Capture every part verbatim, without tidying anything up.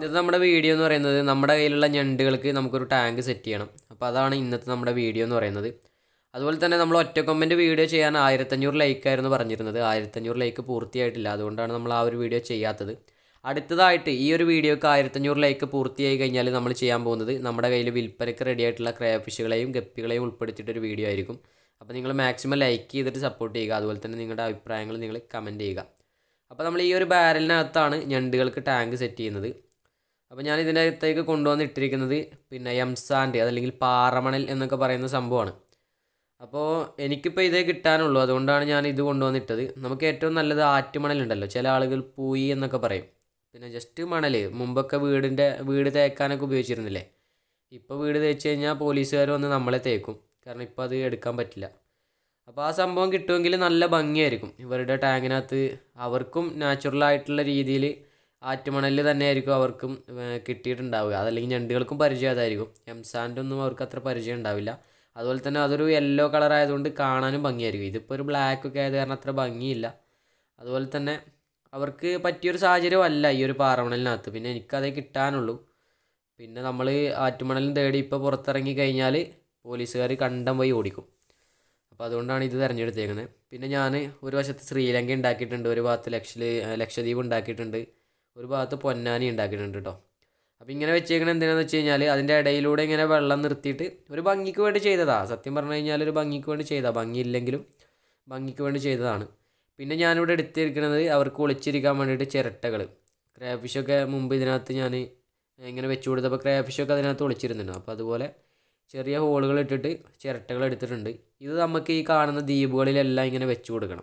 ഇന്നത്തെ നമ്മുടെ വീഡിയോ എന്ന് പറയുന്നത് നമ്മുടെ കയ്യിലുള്ള ഞണ്ടുകൾക്ക് നമുക്കൊരു ടാങ്ക് സെറ്റ് ചെയ്യണം. അപ്പോൾ അതാണ് ഇന്നത്തെ നമ്മുടെ വീഡിയോ എന്ന് പറയുന്നത്. അതുപോലെ തന്നെ നമ്മൾ ഒറ്റ കമൻറ്റ് വീഡിയോ ചെയ്യാൻ ആയിരത്തഞ്ഞൂറ് ലൈക്കായിരുന്നു പറഞ്ഞിരുന്നത്. ആയിരത്തഞ്ഞൂറ് ലൈക്ക് പൂർത്തിയായിട്ടില്ല. അതുകൊണ്ടാണ് നമ്മൾ ആ ഒരു വീഡിയോ ചെയ്യാത്തത്. അടുത്തതായിട്ട് ഈ ഒരു വീഡിയോക്ക് ആയിരത്തഞ്ഞൂറ് ലൈക്ക് പൂർത്തിയായി കഴിഞ്ഞാൽ നമ്മൾ ചെയ്യാൻ പോകുന്നത് നമ്മുടെ കയ്യിൽ വിൽപ്പനയ്ക്ക് റെഡി ആയിട്ടുള്ള ക്രേഫിഷുകളെയും ഗപ്പികളെയും ഉൾപ്പെടുത്തിയിട്ടൊരു വീഡിയോ ആയിരിക്കും. അപ്പോൾ നിങ്ങൾ മാക്സിമം ലൈക്ക് ചെയ്തിട്ട് സപ്പോർട്ട് ചെയ്യുക. അതുപോലെ തന്നെ നിങ്ങളുടെ അഭിപ്രായങ്ങൾ നിങ്ങൾ കമൻറ്റ് ചെയ്യുക. അപ്പോൾ നമ്മൾ ഈ ഒരു ബാരലിനകത്താണ് ഞണ്ടുകൾക്ക് ടാങ്ക് സെറ്റ് ചെയ്യുന്നത്. അപ്പോൾ ഞാൻ ഇതിൻ്റെ അകത്തേക്ക് കൊണ്ടുവന്ന് ഇട്ടിരിക്കുന്നത് പിന്നെ എംസാൻഡ് അതല്ലെങ്കിൽ പാറമണൽ എന്നൊക്കെ പറയുന്ന സംഭവമാണ്. അപ്പോൾ എനിക്കിപ്പോൾ ഇതേ കിട്ടാനുള്ളൂ, അതുകൊണ്ടാണ് ഞാൻ ഇത് കൊണ്ടുവന്നിട്ടത്. നമുക്ക് ഏറ്റവും നല്ലത് ആറ്റുമണലുണ്ടല്ലോ, ചില ആളുകൾ പൂയി എന്നൊക്കെ പറയും. പിന്നെ ജസ്റ്റ് മണൽ മുമ്പൊക്കെ വീടിൻ്റെ വീട് തേക്കാനൊക്കെ ഉപയോഗിച്ചിരുന്നില്ലേ. ഇപ്പോൾ വീട് തേച്ച് കഴിഞ്ഞാൽ പോലീസുകാർ വന്ന് നമ്മളെ തേക്കും, കാരണം ഇപ്പോൾ അത് എടുക്കാൻ പറ്റില്ല. അപ്പോൾ ആ സംഭവം കിട്ടുമെങ്കിൽ നല്ല ഭംഗിയായിരിക്കും. ഇവരുടെ ടാങ്കിനകത്ത് അവർക്കും നാച്ചുറലായിട്ടുള്ള രീതിയിൽ ആറ്റുമണലിൽ തന്നെയായിരിക്കും അവർക്കും കിട്ടിയിട്ടുണ്ടാവുക. അതല്ലെങ്കിൽ ഞണ്ടുകൾക്കും പരിചയം അതായിരിക്കും. എംസാൻഡൊന്നും അവർക്ക് അത്ര പരിചയം ഉണ്ടാവില്ല. അതുപോലെ തന്നെ അതൊരു യെല്ലോ കളർ ആയതുകൊണ്ട് കാണാനും ഭംഗിയായിരിക്കും. ഇതിപ്പോൾ ഒരു ബ്ലാക്ക് ഒക്കെ ആയത് കാരണം അത്ര ഭംഗിയില്ല. അതുപോലെ തന്നെ അവർക്ക് പറ്റിയൊരു സാഹചര്യമല്ല ഈ ഒരു പാറമണലിനകത്ത്. പിന്നെ എനിക്കതേ കിട്ടാനുള്ളൂ. പിന്നെ നമ്മൾ ആറ്റുമണലും തേടി ഇപ്പോൾ പുറത്തിറങ്ങി കഴിഞ്ഞാൽ പോലീസുകാർ കണ്ടം പോയി ഓടിക്കും. അപ്പോൾ അതുകൊണ്ടാണ് ഇത് തിരഞ്ഞെടുത്തേക്കുന്നത്. പിന്നെ ഞാൻ ഒരു വശത്ത് ശ്രീലങ്ക ഉണ്ടാക്കിയിട്ടുണ്ട്, ഒരു ഭാഗത്ത് ലക്ഷ ലക്ഷദ്വീപ് ഉണ്ടാക്കിയിട്ടുണ്ട്, ഒരു ഭാഗത്ത് പൊന്നാനി ഉണ്ടാക്കിയിട്ടുണ്ട് കേട്ടോ. അപ്പോൾ ഇങ്ങനെ വെച്ചേക്കുന്നത് എന്തിനാണെന്ന് വെച്ച് കഴിഞ്ഞാൽ അതിൻ്റെ ഇടയിലൂടെ ഇങ്ങനെ വെള്ളം നിർത്തിയിട്ട് ഒരു ഭംഗിക്ക് വേണ്ടി ചെയ്തതാണ്. സത്യം പറഞ്ഞു കഴിഞ്ഞാൽ ഒരു ഭംഗിക്ക് വേണ്ടി ചെയ്തതാണ്, ഭംഗിയില്ലെങ്കിലും ഭംഗിക്ക് വേണ്ടി ചെയ്തതാണ്. പിന്നെ ഞാനിവിടെ എടുത്തിരിക്കുന്നത് അവർക്ക് ഒളിച്ചിരിക്കാൻ വേണ്ടിയിട്ട് ചിരട്ടകൾ. ക്രേഫിഷൊക്കെ മുമ്പ് ഇതിനകത്ത് ഞാൻ ഇങ്ങനെ വെച്ച് കൊടുത്തപ്പോൾ ക്രേഫിഷൊക്കെ അതിനകത്ത് ഒളിച്ചിരുന്നുണ്ട്. അപ്പോൾ അതുപോലെ ചെറിയ ഹോളുകൾ ഇട്ടിട്ട് ചിരട്ടകൾ എടുത്തിട്ടുണ്ട്. ഇത് നമുക്ക് ഈ കാണുന്ന ദ്വീപുകളിലെല്ലാം ഇങ്ങനെ വെച്ച് കൊടുക്കണം.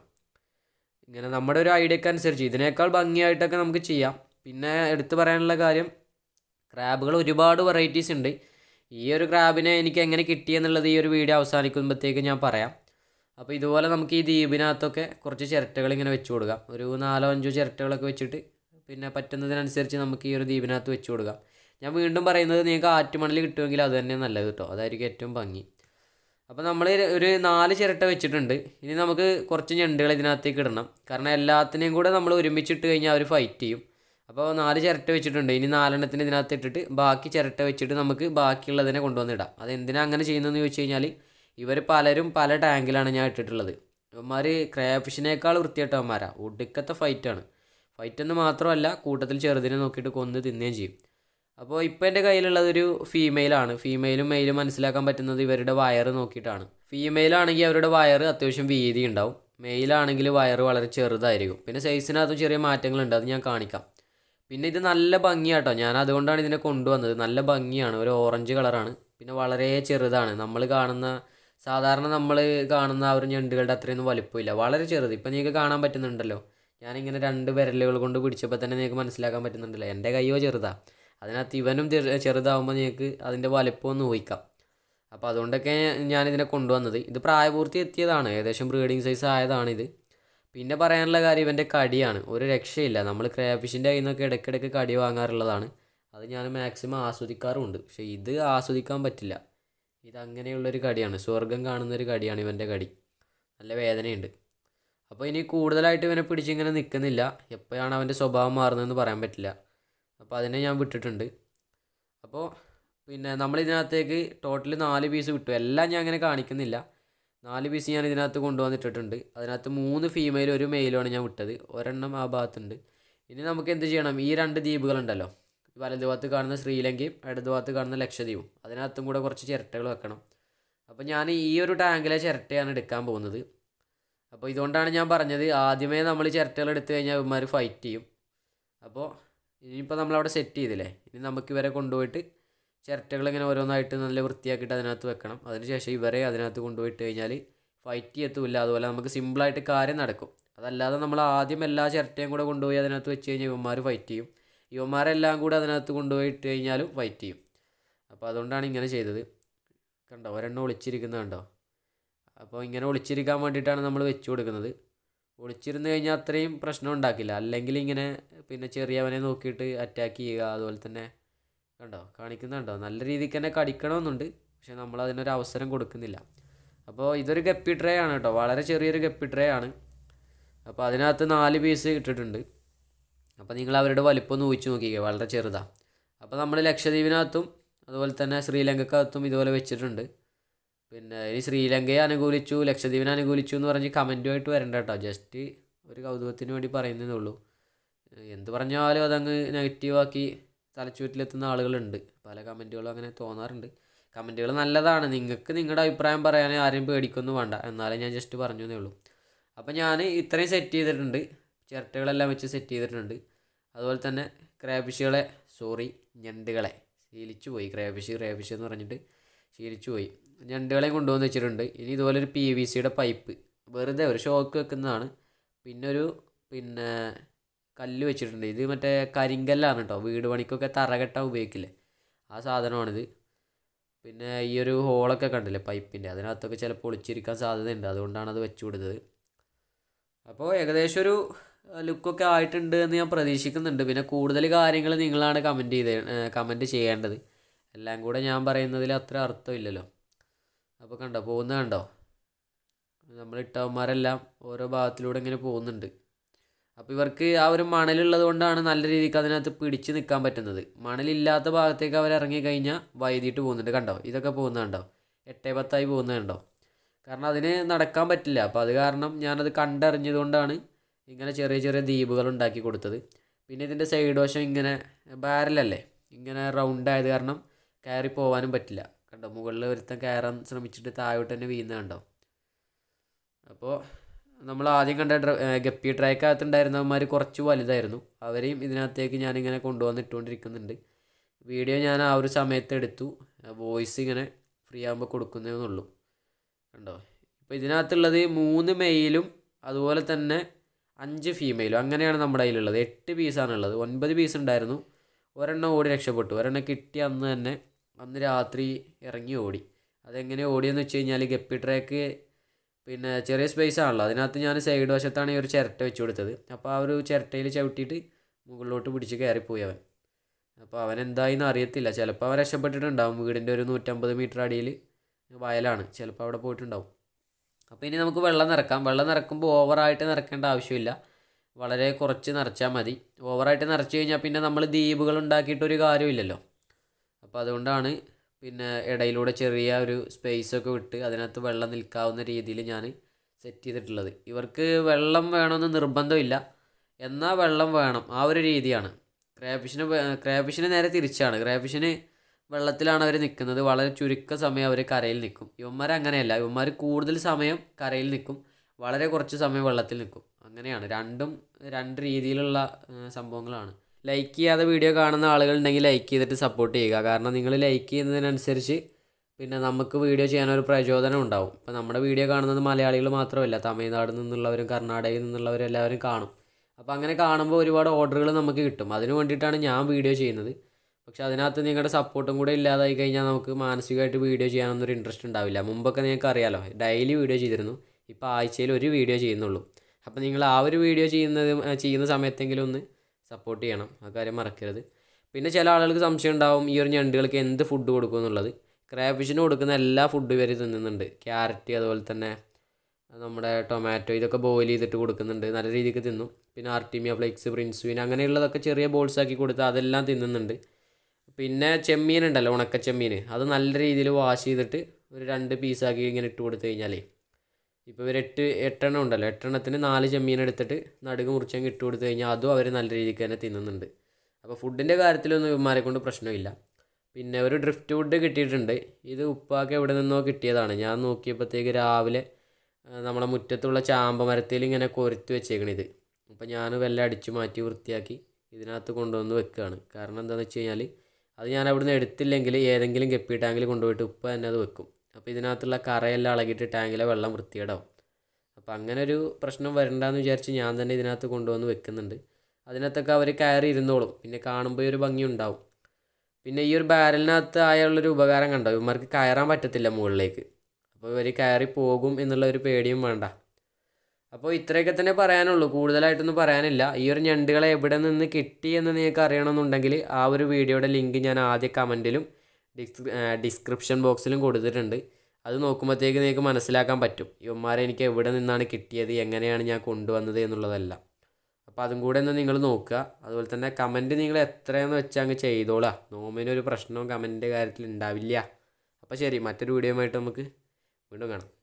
ഇങ്ങനെ നമ്മുടെ ഒരു ഐഡിയക്ക് അനുസരിച്ച് ഇതിനേക്കാൾ ഭംഗിയായിട്ടൊക്കെ നമുക്ക് ചെയ്യാം. പിന്നെ എടുത്തു പറയാനുള്ള കാര്യം, ക്രാബുകൾ ഒരുപാട് വെറൈറ്റീസ് ഉണ്ട്. ഈ ഒരു ക്രാബിനെ എനിക്ക് എങ്ങനെ കിട്ടിയെന്നുള്ളത് ഈ ഒരു വീഡിയോ അവസാനിക്കുമ്പോഴത്തേക്ക് ഞാൻ പറയാം. അപ്പോൾ ഇതുപോലെ നമുക്ക് ഈ ദ്വീപിനകത്തൊക്കെ കുറച്ച് ചിരട്ടകൾ ഇങ്ങനെ വെച്ച് കൊടുക്കാം. ഒരു നാലോ അഞ്ചോ ചിരട്ടകളൊക്കെ വെച്ചിട്ട് പിന്നെ പറ്റുന്നതിനനുസരിച്ച് നമുക്ക് ഈ ഒരു ദ്വീപിനകത്ത് വെച്ച് കൊടുക്കാം. ഞാൻ വീണ്ടും പറയുന്നത്, നിങ്ങൾക്ക് ആറ്റുമണൽ കിട്ടുമെങ്കിൽ അത് തന്നെ നല്ലത് കേട്ടോ, അതായിരിക്കും ഏറ്റവും ഭംഗി. അപ്പോൾ നമ്മൾ ഒരു നാല് ചിരട്ട വെച്ചിട്ടുണ്ട്. ഇനി നമുക്ക് കുറച്ച് ഞണ്ടുകൾ ഇതിനകത്തേക്ക് ഇടണം, കാരണം എല്ലാത്തിനെയും കൂടെ നമ്മൾ ഒരുമിച്ചിട്ട് കഴിഞ്ഞാൽ അവർ ഫൈറ്റ് ചെയ്യും. അപ്പോൾ നാല് ചിരട്ട വെച്ചിട്ടുണ്ട്. ഇനി നാലെണ്ണത്തിന് ഇതിനകത്ത് ഇട്ടിട്ട് ബാക്കി ചിരട്ട വെച്ചിട്ട് നമുക്ക് ബാക്കിയുള്ളതിനെ കൊണ്ടുവന്നിടാം. അതെന്തിനാണ് അങ്ങനെ ചെയ്യുന്നതെന്ന് ചോദിച്ചു കഴിഞ്ഞാൽ, ഇവർ പലരും പല ടാങ്കിലാണ് ഞാൻ ഇട്ടിട്ടുള്ളത്. ഇവന്മാർ ക്രേഫിഷിനേക്കാൾ വൃത്തിയായിട്ടവന്മാരാണ്. ഒടുക്കത്തെ ഫൈറ്റാണ്. ഫൈറ്റെന്ന് മാത്രമല്ല, കൂട്ടത്തിൽ ചെറുതിനെ നോക്കിയിട്ട് കൊന്ന് തിന്നുകയും ചെയ്യും. അപ്പോൾ ഇപ്പോൾ എൻ്റെ കയ്യിലുള്ളതൊരു ഫീമെയിലാണ്. ഫീമെയിലും മെയിലും മനസ്സിലാക്കാൻ പറ്റുന്നത് ഇവരുടെ വയറ് നോക്കിയിട്ടാണ്. ഫീമെയിലാണെങ്കിൽ അവരുടെ വയറ് അത്യാവശ്യം വീതി ഉണ്ടാവും, മെയിലാണെങ്കിൽ വയറ് വളരെ ചെറുതായിരിക്കും. പിന്നെ സൈസിനകത്തും ചെറിയ മാറ്റങ്ങളുണ്ട്, അത് ഞാൻ കാണിക്കാം. പിന്നെ ഇത് നല്ല ഭംഗിയാട്ടോ, ഞാൻ അതുകൊണ്ടാണ് ഇതിനെ കൊണ്ടുവന്നത്. നല്ല ഭംഗിയാണ്, ഒരു ഓറഞ്ച് കളറാണ്. പിന്നെ വളരെ ചെറുതാണ്. നമ്മൾ കാണുന്ന സാധാരണ നമ്മൾ കാണുന്ന ആ ഒരു ഞണ്ടുകളുടെ അത്രയൊന്നും വലുപ്പമില്ല, വളരെ ചെറുത്. ഇപ്പം നിങ്ങൾക്ക് കാണാൻ പറ്റുന്നുണ്ടല്ലോ, ഞാനിങ്ങനെ രണ്ട് വിരലുകൾ കൊണ്ട് പിടിച്ചപ്പോൾ തന്നെ നിങ്ങൾക്ക് മനസ്സിലാക്കാൻ പറ്റുന്നുണ്ടല്ലോ, എൻ്റെ കയ്യോ ചെറുതാണ്. അതിനകത്ത് ഇവനും ചെറുതാവുമ്പോൾ നിങ്ങൾക്ക് അതിൻ്റെ വലുപ്പം ഒന്ന് ഊഹിക്കാം. അപ്പോൾ അതുകൊണ്ടൊക്കെ ഞാനിതിനെ കൊണ്ടുവന്നത്. ഇത് പ്രായപൂർത്തി എത്തിയതാണ്, ഏകദേശം ബ്രീഡിങ് സൈസ് ആയതാണിത്. പിന്നെ പറയാനുള്ള കാര്യം ഇവൻ്റെ കടിയാണ്, ഒരു രക്ഷയില്ല. നമ്മൾ ക്രേഫിഷിൻ്റെ കയ്യിൽ നിന്നൊക്കെ ഇടയ്ക്കിടയ്ക്ക് കടി വാങ്ങാറുള്ളതാണ്, അത് ഞാൻ മാക്സിമം ആസ്വദിക്കാറുമുണ്ട്. പക്ഷേ ഇത് ആസ്വദിക്കാൻ പറ്റില്ല. ഇതങ്ങനെയുള്ളൊരു കടിയാണ്, സ്വർഗം കാണുന്നൊരു കടിയാണ് ഇവൻ്റെ കടി, നല്ല വേദനയുണ്ട്. അപ്പോൾ ഇനി കൂടുതലായിട്ട് ഇവനെ പിടിച്ചിങ്ങനെ നിൽക്കുന്നില്ല, എപ്പോഴാണ് അവൻ്റെ സ്വഭാവം മാറുന്നതെന്ന് പറയാൻ പറ്റില്ല. അപ്പോൾ അതിനെ ഞാൻ വിട്ടിട്ടുണ്ട്. അപ്പോൾ പിന്നെ നമ്മളിതിനകത്തേക്ക് ടോട്ടൽ നാല് പീസ് വിട്ടു. എല്ലാം ഞാൻ അങ്ങനെ കാണിക്കുന്നില്ല, നാല് പീസ് ഞാൻ ഇതിനകത്ത് കൊണ്ടുവന്നിട്ടിട്ടുണ്ട്. അതിനകത്ത് മൂന്ന് ഫീമെയിലും ഒരു മെയിലുമാണ് ഞാൻ വിട്ടത്, ഒരെണ്ണം ആ ഭാഗത്തുണ്ട്. ഇനി നമുക്ക് എന്ത് ചെയ്യണം, ഈ രണ്ട് ദ്വീപുകളുണ്ടല്ലോ, വലതു ഭാഗത്ത് കാണുന്ന ശ്രീലങ്കയും ഇടതു ഭാഗത്ത് കാണുന്ന ലക്ഷദ്വീപും, അതിനകത്തും കൂടെ കുറച്ച് ചിരട്ടകൾ വെക്കണം. അപ്പോൾ ഞാൻ ഈ ഒരു ടാങ്കിലെ ചിരട്ടയാണ് എടുക്കാൻ പോകുന്നത്. അപ്പോൾ ഇതുകൊണ്ടാണ് ഞാൻ പറഞ്ഞത്, ആദ്യമേ നമ്മൾ ചിരട്ടകൾ എടുത്തു കഴിഞ്ഞാൽ ഇവന്മാർ ഫൈറ്റ് ചെയ്യും. അപ്പോൾ ഇനിയിപ്പോൾ നമ്മളവിടെ സെറ്റ് ചെയ്തില്ലേ, ഇനി നമുക്ക് ഇവരെ കൊണ്ടുപോയിട്ട് ചിരട്ടകൾ ഇങ്ങനെ ഓരോന്നായിട്ട് നല്ല വൃത്തിയാക്കിയിട്ട് അതിനകത്ത് വെക്കണം. അതിനുശേഷം ഇവരെ അതിനകത്ത് കൊണ്ടുപോയിട്ട് കഴിഞ്ഞാൽ ഫൈറ്റ് ചെയ്യത്തുമില്ല. അതുപോലെ നമുക്ക് സിമ്പിളായിട്ട് കാര്യം നടക്കും. അതല്ലാതെ നമ്മൾ ആദ്യം എല്ലാ ചിരട്ടയും കൂടെ കൊണ്ടുപോയി അതിനകത്ത് വെച്ച് കഴിഞ്ഞാൽ ഇവന്മാർ ഫൈറ്റ് ചെയ്യും. ഇവന്മാരെല്ലാം കൂടെ അതിനകത്ത് കൊണ്ടുപോയി ഇട്ട് കഴിഞ്ഞാലും ഫൈറ്റ് ചെയ്യും. അപ്പോൾ അതുകൊണ്ടാണ് ഇങ്ങനെ ചെയ്തത്. കണ്ടോ, ഒരെണ്ണം ഒളിച്ചിരിക്കുന്നത് കണ്ടോ. അപ്പോൾ ഇങ്ങനെ ഒളിച്ചിരിക്കാൻ വേണ്ടിയിട്ടാണ് നമ്മൾ വെച്ച് കൊടുക്കുന്നത്. ഒളിച്ചിരുന്ന് കഴിഞ്ഞാൽ അത്രയും പ്രശ്നം ഉണ്ടാക്കില്ല, അല്ലെങ്കിൽ ഇങ്ങനെ പിന്നെ ചെറിയവനെ നോക്കിയിട്ട് അറ്റാക്ക് ചെയ്യുക. അതുപോലെ തന്നെ കണ്ടോ കാണിക്കുന്നുണ്ടോ, നല്ല രീതിക്ക് തന്നെ കടിക്കണമെന്നുണ്ട്, പക്ഷെ നമ്മൾ അതിനൊരു അവസരം കൊടുക്കുന്നില്ല. അപ്പോൾ ഇതൊരു ഗപ്പി ട്രേ ആണ് കേട്ടോ, വളരെ ചെറിയൊരു ഗപ്പി ട്രേ ആണ്. അപ്പോൾ അതിനകത്ത് നാല് പീസ് ഇട്ടിട്ടുണ്ട്. അപ്പോൾ നിങ്ങൾ അവരുടെ വലിപ്പം ഒന്ന് ഊഹിച്ച് നോക്കിക്കുക, വളരെ ചെറുതാണ്. അപ്പോൾ നമ്മൾ ലക്ഷദ്വീപിനകത്തും അതുപോലെ തന്നെ ശ്രീലങ്കക്കകത്തും ഇതുപോലെ വെച്ചിട്ടുണ്ട്. പിന്നെ ഈ ശ്രീലങ്കയെ അനുകൂലിച്ചു ലക്ഷദ്വീപിനെ അനുകൂലിച്ചു എന്ന് പറഞ്ഞ് കമൻറ്റുമായിട്ട് വരണ്ട കേട്ടോ. ജസ്റ്റ് ഒരു കൗതുകത്തിന് വേണ്ടി പറയുന്നതേ ഉള്ളൂ. എന്ത് പറഞ്ഞാലും അതങ്ങ് നെഗറ്റീവാക്കി തലച്ചുറ്റിലെത്തുന്ന ആളുകളുണ്ട്. പല കമൻറ്റുകളും അങ്ങനെ തോന്നാറുണ്ട്. കമൻറ്റുകൾ നല്ലതാണ്, നിങ്ങൾക്ക് നിങ്ങളുടെ അഭിപ്രായം പറയാൻ ആരെയും പേടിക്കൊന്നും വേണ്ട. എന്നാലും ഞാൻ ജസ്റ്റ് പറഞ്ഞു എന്നേ ഉള്ളൂ. അപ്പോൾ ഞാൻ ഇത്രയും സെറ്റ് ചെയ്തിട്ടുണ്ട്, ചിരട്ടകളെല്ലാം വെച്ച് സെറ്റ് ചെയ്തിട്ടുണ്ട്. അതുപോലെ തന്നെ ക്രേഫിഷുകളെ സോറി ഞണ്ടുകളെ ശീലിച്ചു പോയി, ക്രേഫിഷ് ക്രേഫിഷ് എന്ന് പറഞ്ഞിട്ട് ശീലിച്ചു പോയി. ഞണ്ടുകളെയും കൊണ്ടുവന്ന് വെച്ചിട്ടുണ്ട്. ഇനി ഇതുപോലെ ഒരു പി വി സിയുടെ പൈപ്പ് വെറുതെ ഒരു ഷോക്ക് വെക്കുന്നതാണ്. പിന്നെ ഒരു പിന്നെ കല്ല് വെച്ചിട്ടുണ്ട്. ഇത് മറ്റേ കരിങ്കല്ലാണ് കേട്ടോ, വീട് പണിക്കൊക്കെ തറ കെട്ടാൻ ഉപയോഗിക്കില്ലേ, ആ സാധനമാണിത്. പിന്നെ ഈ ഒരു ഹോളൊക്കെ കണ്ടില്ലേ പൈപ്പിൻ്റെ, അതിനകത്തൊക്കെ ചിലപ്പോൾ ഒളിച്ചിരിക്കാൻ സാധ്യതയുണ്ട്, അതുകൊണ്ടാണ് അത് വെച്ചു കൊടുത്തത്. അപ്പോൾ ഏകദേശം ഒരു ലുക്കൊക്കെ ആയിട്ടുണ്ട് എന്ന് ഞാൻ പ്രതീക്ഷിക്കുന്നുണ്ട്. പിന്നെ കൂടുതൽ കാര്യങ്ങൾ നിങ്ങളാണ് കമൻറ്റ് ചെയ്ത് കമൻറ്റ് ചെയ്യേണ്ടത്. എല്ലാം കൂടെ ഞാൻ പറയുന്നതിൽ അത്ര അർത്ഥമില്ലല്ലോ. അപ്പോൾ കണ്ടോ പോകുന്നത് കണ്ടോ, നമ്മൾ ഇട്ടവന്മാരെല്ലാം ഓരോ ഭാഗത്തിലൂടെ ഇങ്ങനെ പോകുന്നുണ്ട്. അപ്പോൾ ഇവർക്ക് ആ ഒരു മണലുള്ളത് കൊണ്ടാണ് നല്ല രീതിക്ക് അതിനകത്ത് പിടിച്ച് നിൽക്കാൻ പറ്റുന്നത്. മണലില്ലാത്ത ഭാഗത്തേക്ക് അവർ ഇറങ്ങി കഴിഞ്ഞാൽ വൈകിട്ട് പോകുന്നുണ്ട്. കണ്ടോ ഇതൊക്കെ പോകുന്നത് കണ്ടോ, എട്ടേ പത്തായി പോകുന്നത് കണ്ടോ. കാരണം അതിന് നടക്കാൻ പറ്റില്ല. അപ്പോൾ അത് കാരണം ഞാനത് കണ്ടറിഞ്ഞതുകൊണ്ടാണ് ഇങ്ങനെ ചെറിയ ചെറിയ ദ്വീപുകൾ ഉണ്ടാക്കി കൊടുത്തത്. പിന്നെ ഇതിൻ്റെ സൈഡ് വശം ഇങ്ങനെ ബാരലല്ലേ, ഇങ്ങനെ റൗണ്ട് ആയത് കാരണം കയറി പോകാനും പറ്റില്ല. കണ്ടോ മുകളിൽ ഒരുത്തൻ കയറാൻ ശ്രമിച്ചിട്ട് താഴോട്ട് തന്നെ വീഴുന്നത് കണ്ടോ. അപ്പോൾ നമ്മൾ ആദ്യം കണ്ട ഡ്ര ഗപ്പി ട്രാക്കകത്തുണ്ടായിരുന്നവന്മാർ കുറച്ച് വലുതായിരുന്നു. അവരെയും ഇതിനകത്തേക്ക് ഞാനിങ്ങനെ കൊണ്ടുവന്ന് ഇട്ടുകൊണ്ടിരിക്കുന്നുണ്ട്. വീഡിയോ ഞാൻ ആ ഒരു സമയത്ത് എടുത്തു, വോയിസ് ഇങ്ങനെ ഫ്രീ ആകുമ്പോൾ കൊടുക്കുന്നതെന്നുള്ളൂ. കണ്ടോ ഇപ്പോൾ ഇതിനകത്തുള്ളത് മൂന്ന് മെയിലും അതുപോലെ തന്നെ അഞ്ച് ഫീമെയിലും അങ്ങനെയാണ് നമ്മുടെ കയ്യിലുള്ളത്. എട്ട് പീസാണുള്ളത്. ഒൻപത് പീസ് ഉണ്ടായിരുന്നു, ഒരെണ്ണം ഓടി രക്ഷപ്പെട്ടു. ഒരെണ്ണം കിട്ടി അന്ന് തന്നെ, അന്ന് രാത്രി ഇറങ്ങി ഓടി. അതെങ്ങനെ ഓടിയെന്ന് വെച്ച് കഴിഞ്ഞാൽ ഗപ്പി ട്രാക്ക് പിന്നെ ചെറിയ സ്പേസ് ആണല്ലോ, അതിനകത്ത് ഞാൻ സൈഡ് വശത്താണ് ഈ ഒരു ചിരട്ട വെച്ച് കൊടുത്തത്. അപ്പോൾ ആ ഒരു ചിരട്ടയിൽ ചവിട്ടിയിട്ട് മുകളിലോട്ട് പിടിച്ച് കയറിപ്പോയി അവൻ. അപ്പോൾ അവൻ എന്തായിന്ന് അറിയത്തില്ല. ചിലപ്പോൾ അവൻ രക്ഷപ്പെട്ടിട്ടുണ്ടാവും. വീടിൻ്റെ ഒരു നൂറ്റമ്പത് മീറ്റർ അടിയിൽ വയലാണ്, ചിലപ്പോൾ അവിടെ പോയിട്ടുണ്ടാവും. അപ്പോൾ ഇനി നമുക്ക് വെള്ളം നിറക്കാം. വെള്ളം നിറക്കുമ്പോൾ ഓവറായിട്ട് നിറക്കേണ്ട ആവശ്യമില്ല, വളരെ കുറച്ച് നിറച്ചാൽ മതി. ഓവറായിട്ട് നിറച്ച് കഴിഞ്ഞാൽ പിന്നെ നമ്മൾ ദ്വീപുകൾ ഉണ്ടാക്കിയിട്ടൊരു കാര്യമില്ലല്ലോ. അപ്പോൾ അതുകൊണ്ടാണ് പിന്നെ ഇടയിലൂടെ ചെറിയ ഒരു സ്പേസൊക്കെ വിട്ട് അതിനകത്ത് വെള്ളം നിൽക്കാവുന്ന രീതിയിൽ ഞാൻ സെറ്റ് ചെയ്തിട്ടുള്ളത്. ഇവർക്ക് വെള്ളം വേണമെന്ന് നിർബന്ധമില്ല, എന്നാൽ വെള്ളം വേണം, ആ ഒരു രീതിയാണ്. ക്രേഫിഷിന് ക്രേഫിഷിന് നേരെ തിരിച്ചാണ്. ക്രേഫിഷിന് വെള്ളത്തിലാണ് അവർ നിൽക്കുന്നത്, വളരെ ചുരുക്ക സമയം അവർ കരയിൽ നിൽക്കും. ഇവന്മാർ അങ്ങനെയല്ല, ഇവന്മാർ കൂടുതൽ സമയം കരയിൽ നിൽക്കും, വളരെ കുറച്ച് സമയം വെള്ളത്തിൽ നിൽക്കും. അങ്ങനെയാണ്, രണ്ടും രണ്ട് രീതിയിലുള്ള സംഭവങ്ങളാണ്. ലൈക്ക് ചെയ്യാതെ വീഡിയോ കാണുന്ന ആളുകളുണ്ടെങ്കിൽ ലൈക്ക് ചെയ്തിട്ട് സപ്പോർട്ട് ചെയ്യുക. കാരണം നിങ്ങൾ ലൈക്ക് ചെയ്യുന്നതിനനുസരിച്ച് പിന്നെ നമുക്ക് വീഡിയോ ചെയ്യാനൊരു പ്രചോദനം ഉണ്ടാവും. ഇപ്പോൾ നമ്മുടെ വീഡിയോ കാണുന്നത് മലയാളികൾ മാത്രമല്ല, തമിഴ്നാട് നിന്നുള്ളവരും കർണാടകയിൽ നിന്നുള്ളവരും എല്ലാവരും കാണും. അപ്പോൾ അങ്ങനെ കാണുമ്പോൾ ഒരുപാട് ഓർഡറുകൾ നമുക്ക് കിട്ടും. അതിന് വേണ്ടിയിട്ടാണ് ഞാൻ വീഡിയോ ചെയ്യുന്നത്. പക്ഷെ അതിനകത്ത് നിങ്ങളുടെ സപ്പോർട്ടും കൂടെ ഇല്ലാതായി കഴിഞ്ഞാൽ നമുക്ക് മാനസികമായിട്ട് വീഡിയോ ചെയ്യാനൊന്നൊരു ഇൻട്രസ്റ്റ് ഉണ്ടാവില്ല. മുമ്പൊക്കെ നിങ്ങൾക്ക് അറിയാമല്ലോ, ഡെയിലി വീഡിയോ ചെയ്തിരുന്നു, ഇപ്പോൾ ആഴ്ചയിൽ ഒരു വീഡിയോ ചെയ്യുന്നുള്ളൂ. അപ്പോൾ നിങ്ങൾ ആ ഒരു വീഡിയോ ചെയ്യുന്നത് ചെയ്യുന്ന സമയത്തെങ്കിലും ഒന്ന് സപ്പോർട്ട് ചെയ്യണം, ആ കാര്യം മറക്കരുത്. പിന്നെ ചില ആളുകൾക്ക് സംശയം ഉണ്ടാവും ഈ ഒരു ഞണ്ടുകൾക്ക് എന്ത് ഫുഡ് കൊടുക്കും എന്നുള്ളത്. ക്രാഫിഷിന് കൊടുക്കുന്ന എല്ലാ ഫുഡും ഇവർ തിന്നുന്നുണ്ട്. ക്യാരറ്റ് അതുപോലെ തന്നെ നമ്മുടെ ടൊമാറ്റോ ഇതൊക്കെ ബോയിൽ ചെയ്തിട്ട് കൊടുക്കുന്നുണ്ട്, നല്ല രീതിക്ക് തിന്നും. പിന്നെ ആർട്ടീമിയ ഫ്ലേക്സ്, പ്രിൻസ്വീൻ അങ്ങനെയുള്ളതൊക്കെ ചെറിയ ബോൾസാക്കി കൊടുത്ത് അതെല്ലാം തിന്നുന്നുണ്ട്. പിന്നെ ചെമ്മീൻ ഉണ്ടല്ലോ, ഉണക്ക ചെമ്മീൻ, അത് നല്ല രീതിയിൽ വാഷ് ചെയ്തിട്ട് ഒരു രണ്ട് പീസാക്കി ഇങ്ങനെ ഇട്ട് കൊടുത്തു കഴിഞ്ഞാലേ, ഇപ്പോൾ ഇവർ എട്ട് എട്ടെണ്ണം ഉണ്ടല്ലോ, എട്ടെണ്ണത്തിന് നാല് ചെമ്മീൻ എടുത്തിട്ട് നടുക്ക് മുറിച്ചങ്ങ് ഇട്ട് കൊടുത്തു കഴിഞ്ഞാൽ അതും അവർ നല്ല രീതിക്ക് തന്നെ തിന്നുന്നുണ്ട്. അപ്പോൾ ഫുഡിൻ്റെ കാര്യത്തിലൊന്നും ഇവന്മാരെ കൊണ്ട് പ്രശ്നമില്ല. പിന്നെ ഒരു ഡ്രിഫ്റ്റ് വുഡ് കിട്ടിയിട്ടുണ്ട്. ഇത് ഉപ്പാക്ക് എവിടെ നിന്നോ കിട്ടിയതാണ്. ഞാൻ നോക്കിയപ്പോഴത്തേക്ക് രാവിലെ നമ്മളെ മുറ്റത്തുള്ള ചാമ്പ മരത്തിൽ ഇങ്ങനെ കൊരുത്ത് വെച്ചേക്കണിത്. അപ്പോൾ ഞാൻ വെല്ലം അടിച്ചു മാറ്റി വൃത്തിയാക്കി ഇതിനകത്ത് കൊണ്ടുവന്ന് വെക്കുകയാണ്. കാരണം എന്താണെന്ന് വെച്ച് കഴിഞ്ഞാൽ അത് ഞാൻ അവിടുന്ന് എടുത്തില്ലെങ്കിൽ ഏതെങ്കിലും ഗപ്പി ടാങ്കിൽ കൊണ്ടുപോയിട്ട് ഉപ്പ തന്നെ അത് വെക്കും. അപ്പോൾ ഇതിനകത്തുള്ള കറയെല്ലാം ഇളകിയിട്ട് ടാങ്കിലെ വെള്ളം വൃത്തികേടാവും. അപ്പോൾ അങ്ങനെ ഒരു പ്രശ്നം വരണ്ടെന്ന് വിചാരിച്ച് ഞാൻ തന്നെ ഇതിനകത്ത് കൊണ്ടുവന്ന് വെക്കുന്നുണ്ട്. അതിനകത്തൊക്കെ അവർ കയറി ഇരുന്നോളും, പിന്നെ കാണുമ്പോൾ ഒരു ഭംഗി ഉണ്ടാവും. പിന്നെ ഈ ഒരു ബാരലിനകത്ത് ആയുള്ളൊരു ഉപകാരം കണ്ടോ, ഇവന്മാർക്ക് കയറാൻ പറ്റത്തില്ല മുകളിലേക്ക്. അപ്പോൾ ഇവർ കയറി പോകും എന്നുള്ള ഒരു പേടിയും വേണ്ട. അപ്പോൾ ഇത്രയൊക്കെ തന്നെ പറയാനുള്ളൂ, കൂടുതലായിട്ടൊന്നും പറയാനില്ല. ഈ ഒരു ഞണ്ടുകളെ എവിടെ നിന്ന് കിട്ടി എന്ന് നിങ്ങൾക്ക് അറിയണമെന്നുണ്ടെങ്കിൽ ആ ഒരു വീഡിയോയുടെ ലിങ്ക് ഞാൻ ആദ്യ കമൻറ്റിലും ഡിസ്ക്രി ഡിസ്ക്രിപ്ഷൻ ബോക്സിലും കൊടുത്തിട്ടുണ്ട്. അത് നോക്കുമ്പോഴത്തേക്ക് നിങ്ങൾക്ക് മനസ്സിലാക്കാൻ പറ്റും ഇവന്മാരെ എനിക്ക് എവിടെ നിന്നാണ് കിട്ടിയത്, എങ്ങനെയാണ് ഞാൻ കൊണ്ടുവന്നത് എന്നുള്ളതെല്ലാം. അപ്പോൾ അതും കൂടെ ഒന്ന് നിങ്ങൾ നോക്കുക. അതുപോലെ തന്നെ കമൻറ്റ് നിങ്ങൾ എത്രയെന്ന് വെച്ചാൽ അങ്ങ് ചെയ്തോളാം. നോമിനൊരു പ്രശ്നവും കമൻറ്റിൻ്റെ കാര്യത്തിൽ ഉണ്ടാവില്ല. അപ്പോൾ ശരി, മറ്റൊരു വീഡിയോയുമായിട്ട് നമുക്ക് വീണ്ടും കാണാം.